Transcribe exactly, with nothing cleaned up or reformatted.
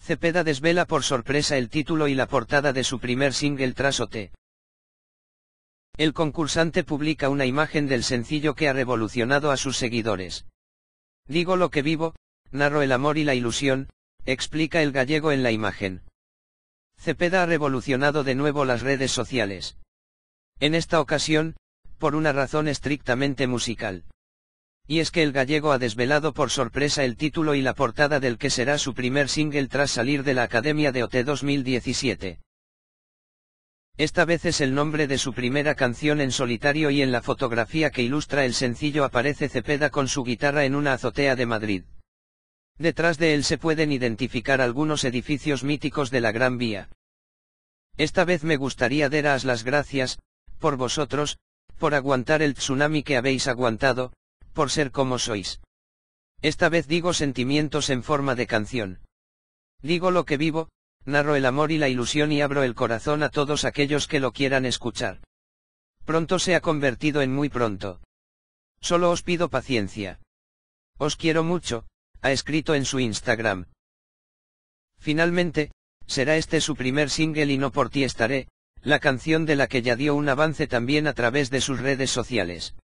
Cepeda desvela por sorpresa el título y la portada de su primer single tras O T. El concursante publica una imagen del sencillo que ha revolucionado a sus seguidores. Digo lo que vivo, narro el amor y la ilusión, explica el gallego en la imagen. Cepeda ha revolucionado de nuevo las redes sociales. En esta ocasión, por una razón estrictamente musical. Y es que el gallego ha desvelado por sorpresa el título y la portada del que será su primer single tras salir de la Academia de O T dos mil diecisiete. Esta vez es el nombre de su primera canción en solitario y en la fotografía que ilustra el sencillo aparece Cepeda con su guitarra en una azotea de Madrid. Detrás de él se pueden identificar algunos edificios míticos de la Gran Vía. Esta vez me gustaría daros las gracias, por vosotros, por aguantar el tsunami que habéis aguantado, por ser como sois. Esta vez digo sentimientos en forma de canción. Digo lo que vivo, narro el amor y la ilusión y abro el corazón a todos aquellos que lo quieran escuchar. Pronto se ha convertido en muy pronto. Solo os pido paciencia. Os quiero mucho, ha escrito en su Instagram. Finalmente, será este su primer single y No por ti estaré, la canción de la que ya dio un avance también a través de sus redes sociales.